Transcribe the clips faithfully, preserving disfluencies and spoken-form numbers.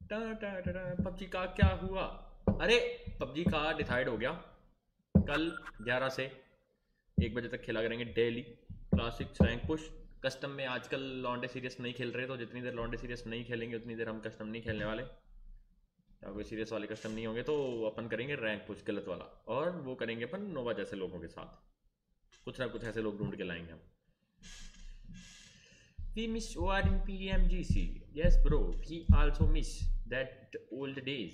PUBG का क्या हुआ? अरे पबजी का डिसाइड हो गया, कल ग्यारह से एक बजे तक खेला करेंगे daily classic rank push custom में। आजकल लॉन्डे सीरियस नहीं खेल रहे, तो जितनी देर लॉन्डे सीरियस नहीं खेलेंगे उतनी देर हम कस्टम नहीं खेलने वाले। या कोई सीरियस वाले कस्टम नहीं होंगे तो अपन करेंगे रैंक पुश गलत वाला, और वो करेंगे अपन नोवा जैसे लोगों के साथ। कुछ ना कुछ ऐसे लोग ढूंढ के लाएंगे हम। We miss O R in P M G C. Yes, bro. We also miss that old days.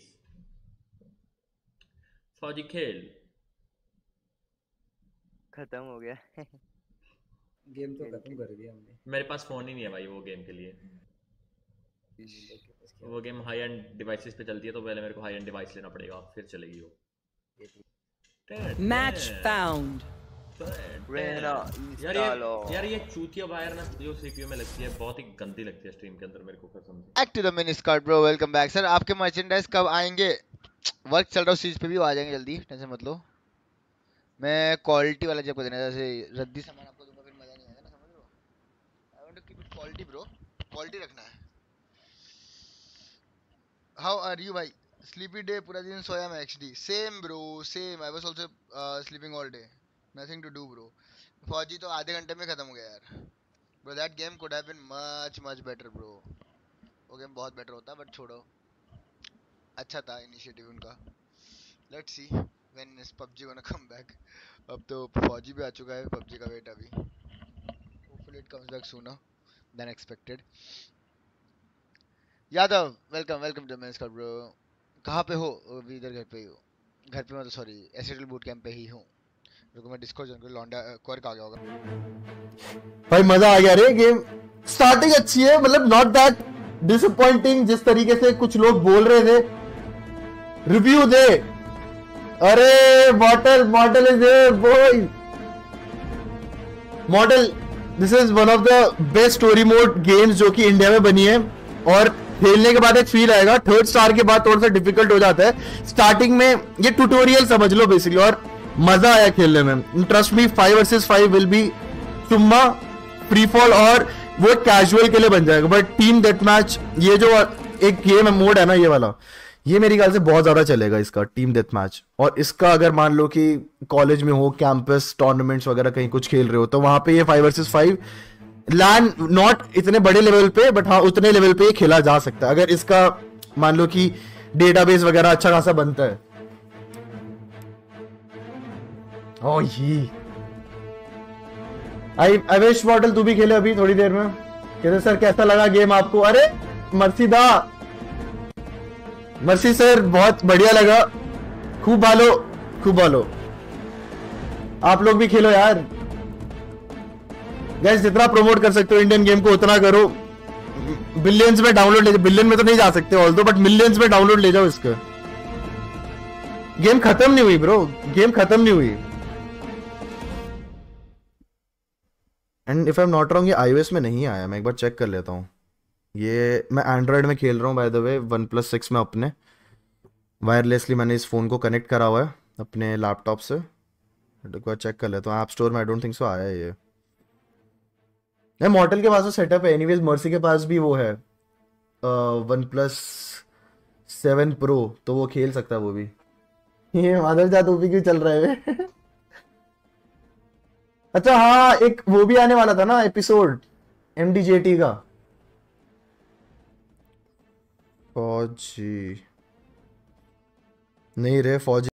फौजी खेल खत्म हो गया। गेम तो खत्म कर दिया हमने। मेरे पास फोन ही नहीं है भाई वो गेम के लिए। वो गेम हाई एंड डिवाइसेस पे चलती है, तो पहले मेरे को हाई एंड डिवाइस लेना पड़ेगा, फिर चलेगी वो। Match found. यार ये यार ये चूतिया वायर ना जो सीपीयू में लगती है बहुत ही गंदी लगती है स्ट्रीम के अंदर मेरे को कसम से। Back to the mini Scott bro, welcome back sir. आपके मर्चेंडाइज कब आएंगे? वर्क चल रहा है सीरीज पे, भी आ जाएंगे जल्दी, टेंशन मत लो। मैं क्वालिटी वाला जब देना, जैसे रद्दी सामान आपको दूंगा फिर मजा नहीं आएगा ना, समझ रहे हो? I want to keep it quality bro, quality रखना है। हाउ आर यू भाई? स्लीपी डे, पूरा दिन सोया मैं actually. Same bro same, I was also sleeping all day, nothing to do bro. फौजी तो आधे घंटे में खत्म हो गया यार bro. That game could have been much much better bro. वो गेम बहुत बेटर होता, बट छोड़ो, अच्छा था इनिशिएटिव उनका। Let's see when is PUBG gonna come back. अब तो फौजी भी आ चुका है, पबजी का वेट अभी। Hopefully it comes back sooner than expected. Yadav welcome welcome to mains bro. कहाँ पे हो? अभी इधर घर पे ही हो। घर पे मतलब सॉरी एसएटएल बूट कैंप पे ही हूँ। रुको मैं डिस्कॉर्ड जॉइन कर, लौंडा क्वर्क आ गया होगा भाई। मजा आ गया रे। गेम स्टार्टिंग अच्छी है, मतलब नॉट दैट डिसअपॉइंटिंग जिस तरीके से कुछ लोग बोल रहे थे। रिव्यू दे। अरे model model is there boy. Model this is one of the best story mode games जो कि इंडिया में बनी है, और खेलने के बाद एक फील आएगा। थर्ड स्टार के बाद थोड़ा सा डिफिकल्ट हो जाता है स्टार्टिंग में, ये ट्यूटोरियल समझ लो बेसिकली, और मजा आया खेलने में। Trust me, five versus five will be सुम्मा फ्री फॉल, और वो कैजुअल के लिए बन जाएगा। बट टीम डेथ मैच, ये जो एक गेम मोड है ना ये वाला, ये मेरी ख्याल से बहुत ज्यादा चलेगा इसका, टीम डेथ मैच। और इसका अगर मान लो कि कॉलेज में हो, कैंपस टूर्नामेंट्स वगैरह कहीं कुछ खेल रहे हो, तो वहां पे ये five versus five land not इतने बड़े लेवल पे, बट हाँ उतने लेवल पे खेला जा सकता है अगर इसका मान लो कि डेटाबेस वगैरह अच्छा खासा बनता है। ओ ये आई आई विश मॉडल तू भी खेले अभी थोड़ी देर में। कहते सर कैसा लगा गेम आपको? अरे मर्सी दा, मर्सी सर बहुत बढ़िया लगा, खूब भालो खूब भालो। आप लोग भी खेलो यार गाइस, जितना प्रमोट कर सकते हो इंडियन गेम को उतना करो। बिलियंस में डाउनलोड ले जाओ, बिलियन में तो नहीं जा सकते ऑल दो, बट मिलियंस में डाउनलोड ले जाओ इसका। गेम खत्म नहीं हुई ब्रो, गेम खत्म नहीं हुई। And if I am not wrong ये आईओएस में नहीं आया, मैं एक बार चेक कर लेता हूँ। ये मैं एंड्रॉयड में खेल रहा हूँ by the way, one plus six में अपने वायरलेसली मैंने इस फोन को कनेक्ट करा हुआ है अपने लैपटॉप से। एक बार चेक कर लेता हूँ ऐप स्टोर में, आई डोंट थिंक सो आया ये। मॉडल के पास तो सेटअप है एनीवेज, मर्सी के पास भी वो है वन प्लस सेवन प्रो, तो वो खेल सकता है वो भी। ये माधव जात वो भी क्यों चल रहा है? अच्छा हाँ, एक वो भी आने वाला था ना एपिसोड एमडीजेटी का। फौजी नहीं रे, फौजी